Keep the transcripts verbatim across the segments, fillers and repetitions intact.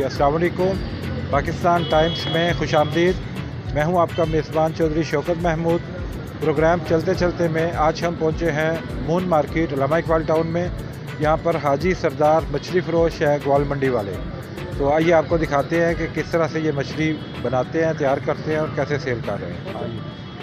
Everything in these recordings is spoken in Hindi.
अस्सलाम वालेकुम। पाकिस्तान टाइम्स में खुशामदीद। मैं हूं आपका मेज़बान चौधरी शौकत महमूद। प्रोग्राम चलते चलते में आज हम पहुंचे हैं moon market Allama Iqbal town में। यहां पर हाजी सरदार मछली फ़रोश है ग्वाल मंडी वाले। तो आइए आपको दिखाते हैं कि किस तरह से ये मछली बनाते हैं, तैयार करते हैं और कैसे सेल कर रहे हैं। आइए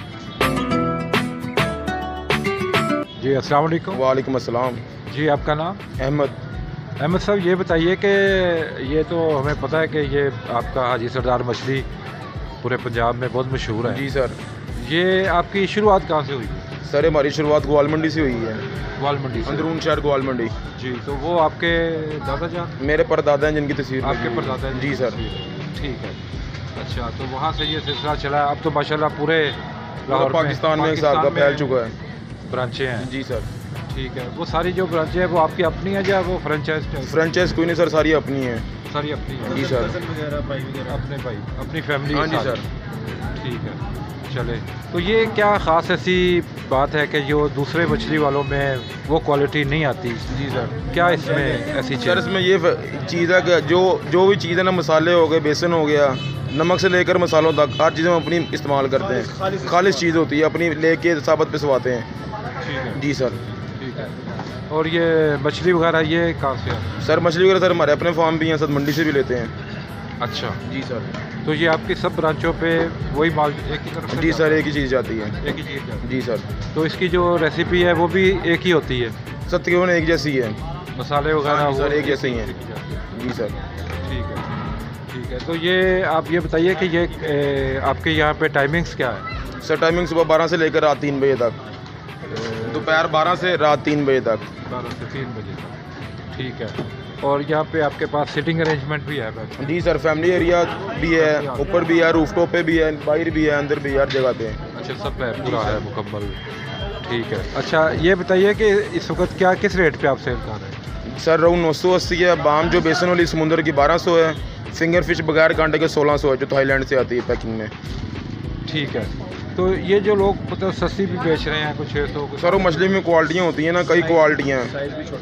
जी, अस्सलाम वालेकुम। वालेकुम अस्सलाम। जी, आपका नाम? अहमद। अहमद साहब, ये बताइए कि ये तो हमें पता है कि ये आपका हाजी सरदार मछली पूरे पंजाब में बहुत मशहूर है। जी सर। ये आपकी शुरुआत कहाँ से हुई? सर हमारी शुरुआत ग्वाल मंडी से हुई है। ग्वाल मंडी से? अंदरून शहर ग्वाल मंडी। जी, तो वो आपके दादा जान? मेरे परदादा हैं जिनकी तस्वीर आपके परदादा हैं? जी सर। ठीक है, अच्छा। तो वहाँ से ये सिलसिला चला। अब तो माशाल्लाह पूरे लाहौर पाकिस्तान में हिसाब का फैल चुका है। ब्रांचें हैं? जी सर। ठीक है। वो सारी जो ब्रांचें हैं वो आपकी अपनी है या वो फ्रेंचाइज? फ्रेंचाइज कोई नहीं सर, सारी अपनी है। सारी अपनी है? जी सर। अपने भाई, अपनी फैमिली? हाँ जी सर। ठीक है, चले। तो ये क्या ख़ास ऐसी बात है कि जो दूसरे मछली वालों में वो क्वालिटी नहीं आती? जी सर। क्या इसमें ऐसी चीज़? सर इसमें ये चीज़ है कि जो जो भी चीज़ है ना, मसाले हो गए, बेसन हो गया, नमक से लेकर मसालों तक हर चीज़ हम अपनी इस्तेमाल करते हैं। खालिश चीज़ होती है, अपनी लेके साबत पिसवाते हैं। ठीक है जी सर। ठीक है। और ये मछली वगैरह ये कहाँ से है? सर मछली वगैरह सर हमारे अपने फार्म भी हैं, सर मंडी से भी लेते हैं। अच्छा जी सर। तो ये आपकी सब ब्रांचों पे वही माल एक ही तरफ से? जी सर, एक ही चीज़ जाती है। एक ही चीज़ जाती है? जी सर। तो इसकी जो रेसिपी है वो भी एक ही होती है? सब तकरीबन एक जैसी है, मसाले वगैरह सर एक जैसे ही हैं। जी सर। ठीक है ठीक है। तो ये आप ये बताइए कि ये ए, आपके यहाँ पे टाइमिंग्स क्या है? सर टाइमिंग सुबह बारह से लेकर रात तीन बजे तक, दोपहर बारह से रात तीन बजे तक। बारह से तीन बजे तक, ठीक है। और यहाँ पे आपके पास सिटिंग अरेंजमेंट भी है? जी सर, फैमिली एरिया भी है, ऊपर भी है, रूफटॉप पे भी है, बाहर भी है, अंदर भी है, हर जगह पे है। अच्छा, सब है, पूरा है मुकम्मल। ठीक है। अच्छा, ये बताइए कि इस वक्त क्या किस रेट पे आप सेल कर रहे हैं? सर रोहू नौ सौ अस्सी है, बाम जो बेसन वाली समुंदर की बारह सौ है, फिंगर फिश बगैर कांटे के सोलह सौ है जो थाईलैंड से आती है पैकिंग में। ठीक है। तो ये जो लोग मतलब सस्ती भी बेच रहे हैं, कुछ छः सौ? सर वो मछली में क्वालिटियाँ होती हैं ना, कई क्वालिटियाँ हैं,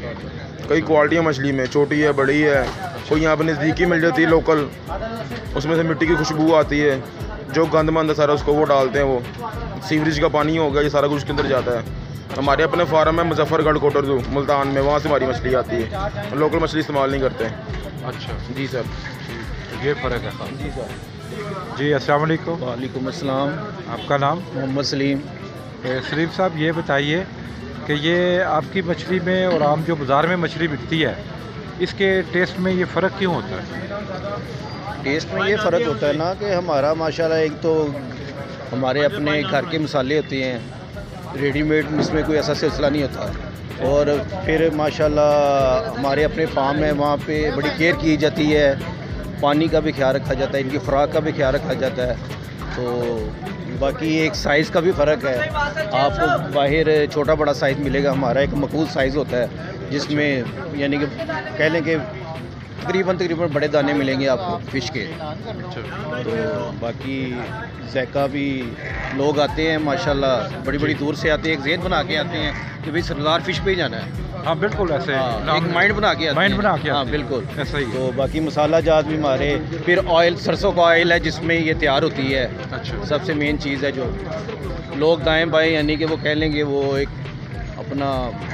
कई क्वालिटियाँ मछली में, छोटी है, बड़ी है, कोई यहाँ पर नज़दीकी मिल जाती है लोकल, उसमें से मिट्टी की खुशबू आती है, जो गंद मंद है सारा उसको वो डालते हैं, वो सीवरेज का पानी हो गया, ये सारा कुछ उसके अंदर जाता है। हमारे अपने फार्म है मुजफ्फरगढ़ कोटरजू मुल्तान में, वहाँ से हमारी मछली आती है, लोकल मछली इस्तेमाल नहीं करते हैं। अच्छा जी सर। ये फ़र्क है। जी सर। जी, अस्सलाम वालेकुम। वालेकुम अस्सलाम। आपका नाम? मोहम्मद सलीम। सलीम साहब, ये बताइए कि ये आपकी मछली में और आम जो बाज़ार में मछली बिकती है, इसके टेस्ट में ये फ़र्क क्यों होता है? टेस्ट में ये फ़र्क होता है ना कि हमारा माशाल्लाह एक तो हमारे अपने घर के मसाले होते हैं, रेडीमेड इसमें कोई ऐसा सिलसिला नहीं होता। और फिर माशाल्लाह हमारे अपने फार्म है, वहाँ पे बड़ी केयर की जाती है, पानी का भी ख्याल रखा जाता है, इनकी खुराक का भी ख्याल रखा जाता है। तो बाकी एक साइज़ का भी फ़र्क है, आपको बाहर छोटा बड़ा साइज़ मिलेगा, हमारा एक मकबूल साइज़ होता है जिसमें यानी कि कह लें कि तकरीबन तकरीबन बड़े दाने मिलेंगे आपको फ़िश के। तो बाकी ज़ायका भी लोग आते हैं माशाल्लाह, बड़ी बड़ी दूर से आते हैं, एक ज़हन बना के आते हैं कि भाई सरदार फ़िश पे ही जाना है। हाँ बिल्कुल, ऐसे हाँ, एक माइंड बना के माइंड बना के हाँ बिल्कुल ऐसा ही। तो बाकी मसाला जात भी हमारे, फिर ऑयल सरसों का ऑयल है जिसमें ये तैयार होती है। अच्छा। सबसे मेन चीज़ है जो लोग दाएं बाएं यानी कि वो कह लेंगे वो एक अपना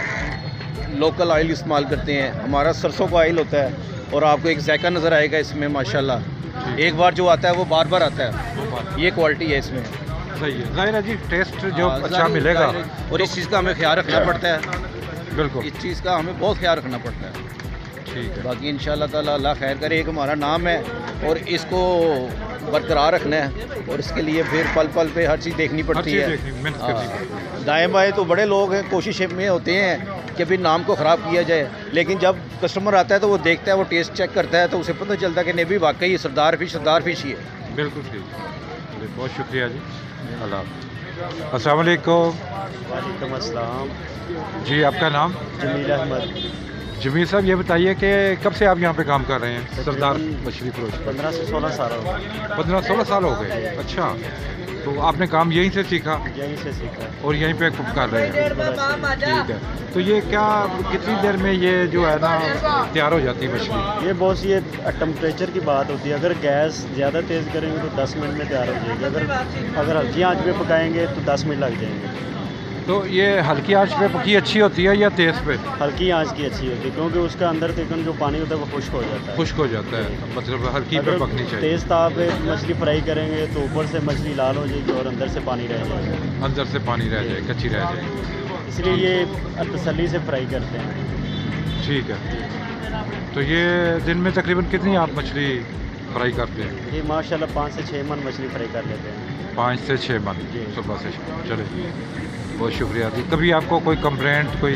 लोकल ऑयल इस्तेमाल करते हैं, हमारा सरसों का ऑयल होता है। और आपको एक जायका नज़र आएगा इसमें माशाल्लाह, एक बार जो आता है वो बार बार आता है, ये क्वालिटी है इसमें। सही है, ज़ाहिर है जी, टेस्ट जो हाँ, अच्छा मिलेगा। और इस चीज़ का हमें ख्याल रखना पड़ता है, बिल्कुल इस चीज़ का हमें बहुत ख्याल रखना पड़ता है। ठीक है। बाकी इंशाल्लाह ताला अल्लाह खैर करे, एक हमारा नाम है और इसको बरकरार रखना है, और इसके लिए फिर पल पल पे हर चीज़ देखनी पड़ती है। दाएँ बाएँ तो बड़े लोग हैं, कोशिश में होते हैं कि भाई नाम को ख़राब किया जाए, लेकिन जब कस्टमर आता है तो वो देखता है, वो टेस्ट चेक करता है, तो उसे पता चलता है कि नहीं भी वाकई सरदार फिश सरदार फिश ही है। बिल्कुल ठीक। बहुत शुक्रिया जी, अल्लाह। अस्सलाम वालेकुम। वालेकुम अस्सलाम। जी, आपका नाम? जमील अहमद। जमील साहब, ये बताइए कि कब से आप यहाँ पे काम कर रहे हैं सरदार मछली फ़रोश? पंद्रह से सोलह साल हो गए। पंद्रह सोलह साल हो गए। अच्छा, तो आपने काम यहीं से सीखा यहीं से सीखा। और यहीं पे कुक कर रहे हैं? ठीक है। तो ये क्या कितनी देर में ये जो है ना तैयार हो जाती है मछली? ये बहुत ये टेम्परेचर की बात होती है। अगर गैस ज़्यादा तेज़ करेंगे तो दस मिनट में तैयार हो जाएगी। अगर अगर हल्की आंच पे पकाएंगे तो दस मिनट लग जाएंगे। तो ये हल्की आंच पे पकी अच्छी होती है या तेज़ पे? हल्की आंच की अच्छी होती है, क्योंकि उसका अंदर तक जो पानी होता है वो खुश्क हो जाता है। खुश्क हो जाता है, मतलब हल्की पे पकनी चाहिए। तेज़ ताप पे मछली फ्राई करेंगे तो ऊपर से मछली लाल हो जाएगी और अंदर से पानी रह जाएगा। अंदर से पानी रह जाए, कच्ची रह जाएगी, इसलिए ये तसल्ली से फ्राई करते हैं। ठीक है। तो ये दिन में तकरीबन कितनी आप मछली फ्राई करते हैं? ये माशाल्लाह पाँच से छः मन मछली फ्राई कर लेते हैं। पाँच से छः मन सुबह से शाम। चले, बहुत शुक्रिया जी। कभी आपको कोई कंप्लेंट कोई?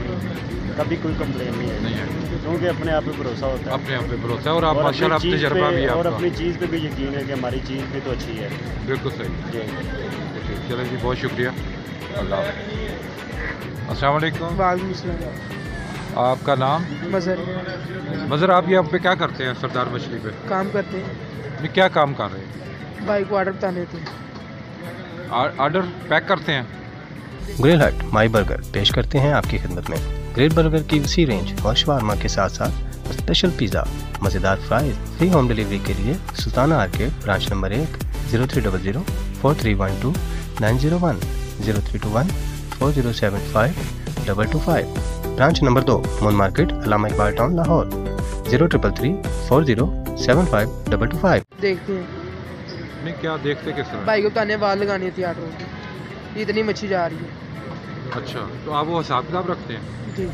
कभी कोई कंप्लेन नहीं है, नहीं है, क्योंकि अपने आप पे भरोसा होता है। अपने आप पे भरोसा है और आप माशाल्लाह अपनी तजर्बा भी है और आपका। अपनी चीज़ पे भी यकीन है कि हमारी चीज़ भी तो अच्छी है। बिल्कुल सही जी। चलो जी, बहुत शुक्रिया। अल्लाह हाफ़िज़। अस्सलाम वालेकुम। वालेकुम सलाम। आपका नाम? मज़र मज़र, आप यहाँ पे क्या करते हैं सरदार मछली पे? काम करते हैं, नहीं, क्या काम कर रहे हैं? बाइक को ऑर्डर बता देते हैं। ऑर्डर पैक करते हैं? ग्रिल हट माई बर्गर पेश करते हैं आपकी खिदमत में ग्रिल बर्गर की उसी रेंज और शवारमा के साथ साथ स्पेशल पिज़्ज़ा, मज़ेदार फ्राइज। फ्री होम डिलीवरी के लिए सुल्ताना आर्केड ब्रांच नंबर एक, zero three double zero four three one two nine zero one, zero three two one four zero seven five double two five. Branch number दो, moon market, Allama Iqbal town, Lahore, zero triple three four zero seven five double two five. देखते हैं नहीं, क्या देखते किस तरह? बाइक को बताने वाल लगानी होती है आठ रोज, इतनी मच्छी जा रही है। अच्छा, तो आप वो हिसाब किताब रखते हैं? जी।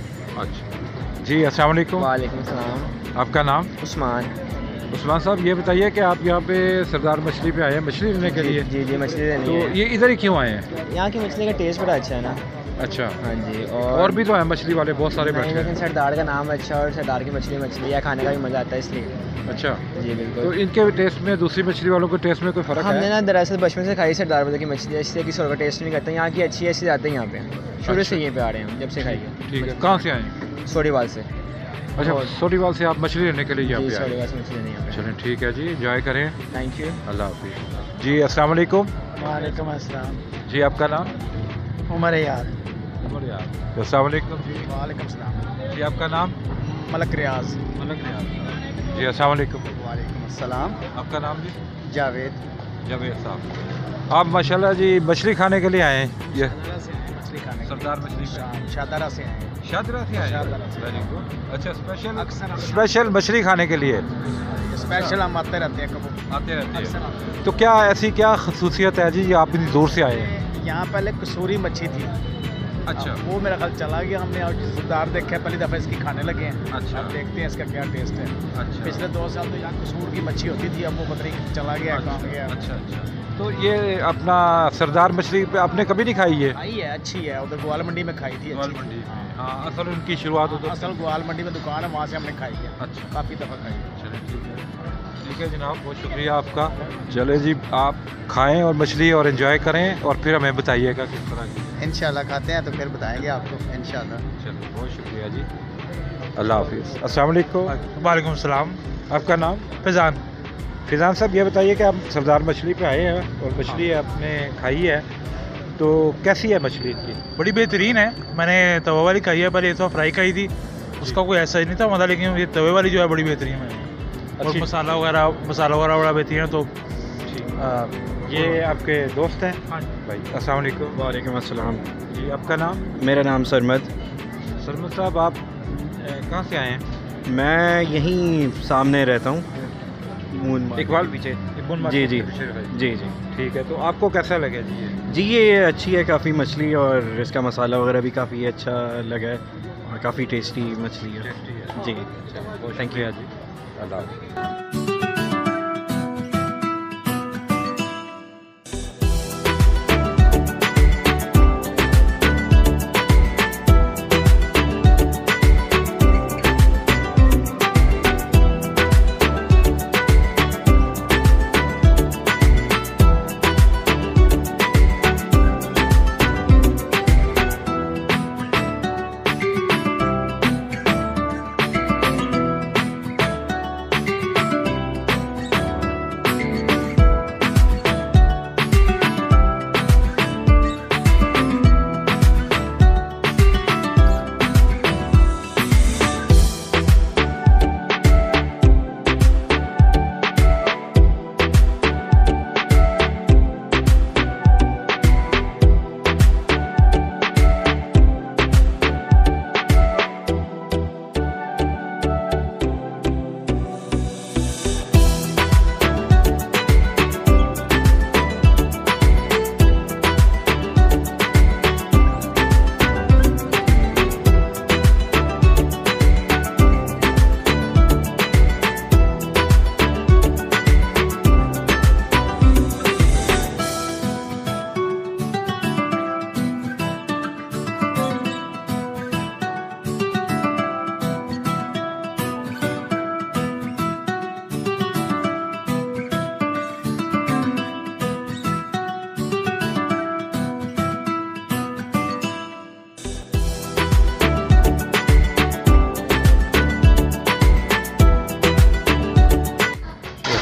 अच्छा जी। अस्सलाम वालेकुम। वालेकुम सलाम। आपका नाम? उस्मान। उस्मान साहब, ये बताइए कि आप यहाँ पे सरदार मछली पे आए हैं मछली लेने के लिए? जी जी, मछली लेनी तो है। ये इधर ही क्यों आए हैं? यहाँ की मछली का टेस्ट बड़ा अच्छा है ना। अच्छा। हाँ जी। और, और भी तो है मछली वाले बहुत सारे बैठे नहीं, हैं। लेकिन सरदार का नाम अच्छा और सरदार की मछली मछली है, खाने का भी मज़ा आता है इसलिए। अच्छा जी तो बिल्कुल। इनके टेस्ट में दूसरी मछली वालों के टेस्ट में कोई फ़र्क है? हमने ना दरअसल बचपन से खाई सरदार वाले की मछली है, इसलिए किसी और का टेस्ट नहीं करता। यहाँ की अच्छी है इसलिए आते हैं यहाँ पे, शुरू से यहीं पे आ रहे हैं हम, जब से खाई है। ठीक है। कहाँ से आए? सोडीवाल से। अच्छा, सोडीवाल से आप मछली लेने के लिए यहाँ जी, पे आए? सोडीवाल से मछली लेनी है। चलें, ठीक है जी, एंजॉय करें। Thank you. अल्लाह हाफिज़ जी। अस्सलाम वालेकुम। वालेकुम अस्सलाम। जी, आपका नाम? उमर यार। उमर यार। अस्सलाम वालेकुम जी। वालेकुम सलाम। जी, आपका नाम? मलक रियाज। मलक रियाज जी। अस्सलाम वालेकुम। वालेकुम अस्सलाम। आपका नाम जी? जावेद। जावेद साहब। आप माशाल्लाह जी मछली खाने के लिए आए हैं? ये मछली खाने सरदार मछली शादारा से आए हैं। शादरा से आए शादरा से। Very good. अच्छा, स्पेशल अक्सर हम- स्पेशल मछली खाने के लिए स्पेशल हम आते रहते हैं कबूल। आते रहते अक्सर हैं। आते हैं। तो क्या ऐसी क्या खसूसियत है जी, ये आप इतनी दूर से आए हैं? यहाँ पहले कसूरी मच्छी थी। अच्छा। अब वो मेरा ख्याल चला गया, हमने और सरदार देखा है, पहली दफ़ा इसकी खाने लगे हैं। अच्छा। अब देखते हैं इसका क्या टेस्ट है। अच्छा। पिछले दो साल तो यहाँ कसूर की मच्छी होती थी, अब वो पता नहीं चला गया है, कहाँ गया। अच्छा अच्छा। तो ये अपना सरदार मछली पे आपने कभी नहीं खाई है? खाई है, अच्छी है, उधर ग्वाल मंडी में खाई थी। ग्वाल अच्छी। मंडी हाँ। में। हाँ, असल उनकी शुरुआत उधर असल ग्वाल मंडी में दुकान है, वहाँ से हमने खाई है। अच्छा। काफ़ी दफ़ा खाई है। चलिए, ठीक है। ठीक है जनाब, बहुत शुक्रिया आपका। चले जी, आप खाएं और मछली और एंजॉय करें और फिर हमें बताइएगा किस तरह की। इंशाल्लाह खाते हैं तो फिर बताएंगे आपको इंशाल्लाह। चलो, बहुत शुक्रिया जी। अल्लाह हाफिज़। अस्सलाम वालेकुम। वालेकुम सलाम। आपका नाम? फैज़ान। फिजान साहब, ये बताइए कि आप सरदार मछली पे आए हैं और मछली आपने खाई है, तो कैसी है मछली इनकी? बड़ी बेहतरीन है। मैंने तवा वाली खाई है, पहले तो फ्राई खाई थी, उसका कोई ऐसा ही नहीं था मज़ा, लेकिन ये तवे वाली जो है बड़ी बेहतरीन है। और अच्छी। मसाला वगैरह मसाला वगैरह बड़ा बेहतरीन है। तो आ, ये आपके दोस्त हैं? हाँ। भाई, अस्सलाम वालेकुम। वालेकुम अस्सलाम। जी, आपका नाम? मेरा नाम सरमद। सरमद साहब, आप ए, कहाँ से आए हैं? मैं यहीं सामने रहता हूँ, मून मार्केट। इकबाल पीछे? जी जी जी जी जी। ठीक है। तो आपको कैसा लगे जी ये? जी ये अच्छी है काफ़ी मछली, और इसका मसाला वगैरह भी काफ़ी अच्छा लगा है और काफ़ी टेस्टी मछली है। टेस्टी है जी, थैंक यू जी। अल्लाह हाफ़िज़।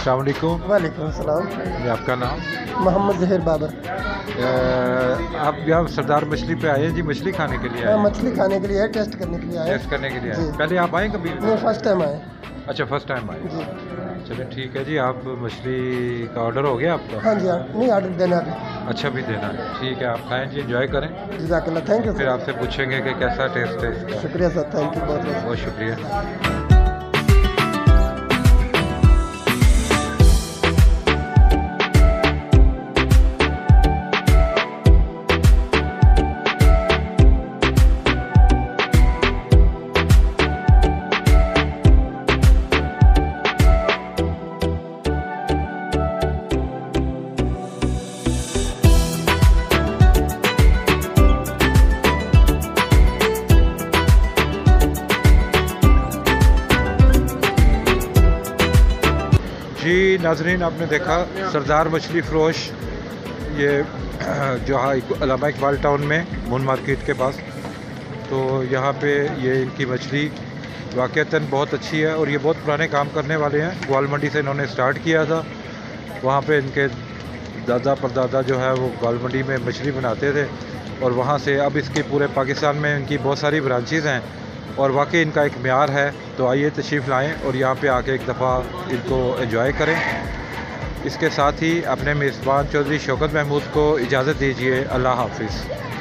अस्सलाम वालेकुम। वालेकुम सलाम। ये आपका नाम? मोहम्मद जहीर बाबर। अ, आप यहाँ सरदार मछली पे आए हैं जी, मछली खाने के लिए आए हैं? मछली खाने के लिए आए, टेस्ट करने के लिए आए। टेस्ट करने के लिए आए। पहले आप आए कभी? नहीं, फर्स्ट टाइम आए। अच्छा, फर्स्ट टाइम आए जी। चलिए ठीक है जी। आप मछली का ऑर्डर हो गया आपका? हाँ जी, हाँ। नहीं, ऑर्डर देना है। अच्छा, भी देना है। ठीक है, आप खाएँ जी, एंजॉय करें। जज़ाकल्लाह, थैंक यू। फिर आपसे पूछेंगे कि कैसा टेस्ट है इसका। शुक्रिया सर, थैंक यू, बहुत बहुत बहुत शुक्रिया। जी नाजरीन, आपने देखा सरदार मछली फ़रोश, ये जो है अलामा इकबाल टाउन में मून मार्केट के पास। तो यहाँ पे ये इनकी मछली वाक़तन बहुत अच्छी है और ये बहुत पुराने काम करने वाले हैं। ग्वाल मंडी से इन्होंने स्टार्ट किया था। वहाँ पे इनके दादा परदादा जो है वो ग्वाल मंडी में मछली बनाते थे और वहाँ से अब इसके पूरे पाकिस्तान में इनकी बहुत सारी ब्रांचेज़ हैं और वाकई इनका एक म्यार है। तो आइए तशरीफ़ लाएँ और यहाँ पे आके एक दफ़ा इनको एंजॉय करें। इसके साथ ही अपने मेज़बान चौधरी शौकत महमूद को इजाज़त दीजिए। अल्लाह हाफ़िज़।